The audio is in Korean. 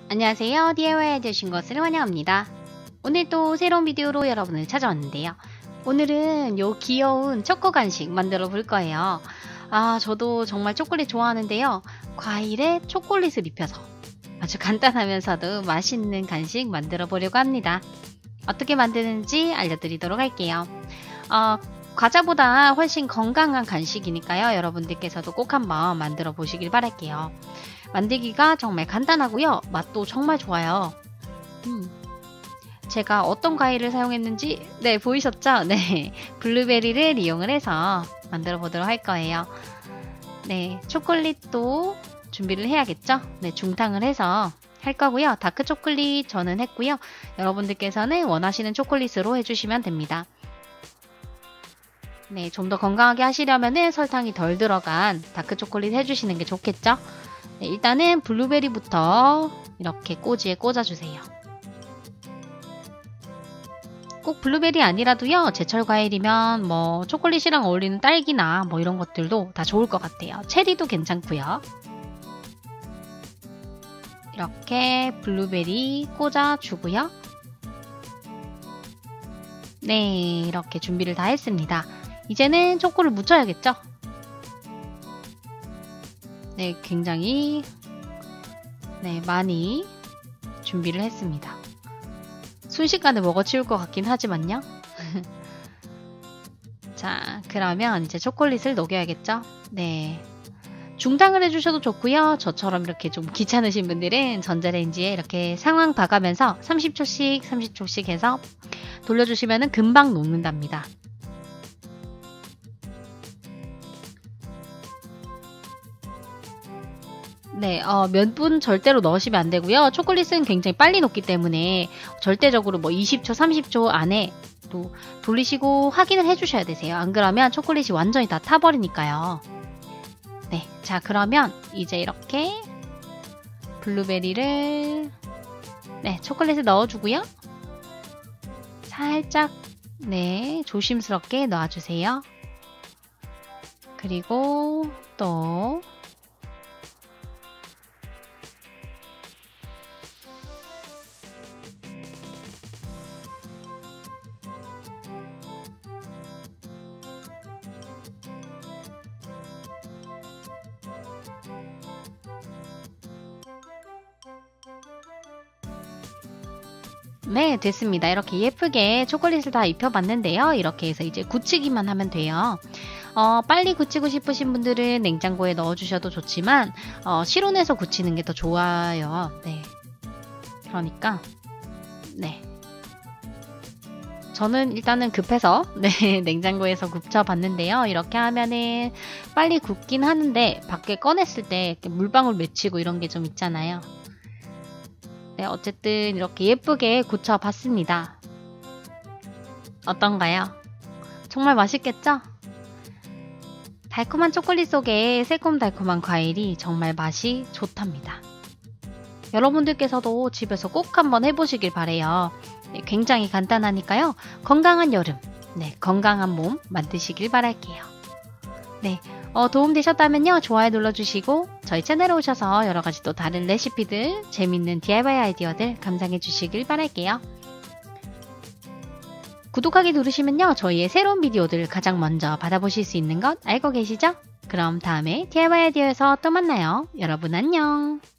안녕하세요. DIY에 되신 것을 환영합니다. 오늘 또 새로운 비디오로 여러분을 찾아왔는데요. 오늘은 요 귀여운 초코 간식 만들어 볼 거예요. 저도 정말 초콜릿 좋아하는데요. 과일에 초콜릿을 입혀서 아주 간단하면서도 맛있는 간식 만들어 보려고 합니다. 어떻게 만드는지 알려드리도록 할게요. 과자보다 훨씬 건강한 간식이니까요. 여러분들께서도 꼭 한번 만들어 보시길 바랄게요. 만들기가 정말 간단하고요. 맛도 정말 좋아요. 제가 어떤 과일을 사용했는지 보이셨죠? 네, 블루베리를 이용을 해서 만들어 보도록 할 거예요. 네, 초콜릿도 준비를 해야겠죠? 네, 중탕을 해서 할 거고요. 다크 초콜릿 저는 했고요. 여러분들께서는 원하시는 초콜릿으로 해주시면 됩니다. 네, 좀 더 건강하게 하시려면은 설탕이 덜 들어간 다크 초콜릿 해주시는 게 좋겠죠? 네, 일단은 블루베리부터 이렇게 꼬지에 꽂아주세요. 꼭 블루베리 아니라도요, 제철 과일이면 뭐 초콜릿이랑 어울리는 딸기나 뭐 이런 것들도 다 좋을 것 같아요. 체리도 괜찮고요. 이렇게 블루베리 꽂아주고요. 네, 이렇게 준비를 다 했습니다. 이제는 초코를 묻혀야겠죠? 네, 굉장히 많이 준비를 했습니다. 순식간에 먹어치울 것 같긴 하지만요. 자, 그러면 이제 초콜릿을 녹여야겠죠? 네, 중탕을 해주셔도 좋고요. 저처럼 이렇게 좀 귀찮으신 분들은 전자레인지에 이렇게 상황 봐가면서 30초씩 해서 돌려주시면 금방 녹는답니다. 네, 몇 분 절대로 넣으시면 안 되고요. 초콜릿은 굉장히 빨리 녹기 때문에 절대적으로 뭐 20초, 30초 안에 또 돌리시고 확인을 해주셔야 되세요. 안 그러면 초콜릿이 완전히 다 타버리니까요. 네, 자, 그러면 이제 이렇게 블루베리를 초콜릿을 넣어주고요. 살짝 조심스럽게 넣어주세요. 그리고 또 네, 됐습니다. 이렇게 예쁘게 초콜릿을 다 입혀봤는데요. 이렇게 해서 이제 굳히기만 하면 돼요. 빨리 굳히고 싶으신 분들은 냉장고에 넣어주셔도 좋지만 실온에서 굳히는 게 더 좋아요. 네, 그러니까 저는 일단은 급해서 냉장고에서 굳혀봤는데요. 이렇게 하면은 빨리 굳긴 하는데 밖에 꺼냈을 때 이렇게 물방울 맺히고 이런 게 좀 있잖아요. 네, 어쨌든 이렇게 예쁘게 굳혀봤습니다. 어떤가요? 정말 맛있겠죠? 달콤한 초콜릿 속에 새콤달콤한 과일이 정말 맛이 좋답니다. 여러분들께서도 집에서 꼭 한번 해보시길 바래요. 네, 굉장히 간단하니까요. 건강한 여름, 건강한 몸 만드시길 바랄게요. 네, 도움되셨다면요. 좋아요 눌러주시고 저희 채널에 오셔서 여러가지 또 다른 레시피들, 재밌는 DIY 아이디어들 감상해 주시길 바랄게요. 구독하기 누르시면요. 저희의 새로운 비디오들 가장 먼저 받아보실 수 있는 것 알고 계시죠? 그럼 다음에 DIY 아이디어에서 또 만나요. 여러분 안녕.